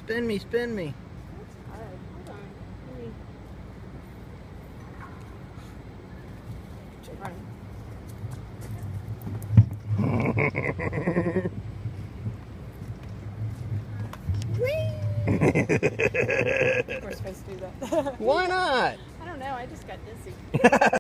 Spin me, spin me. That's hard. Hold on. We're supposed to do that. Why not? I don't know. I just got dizzy.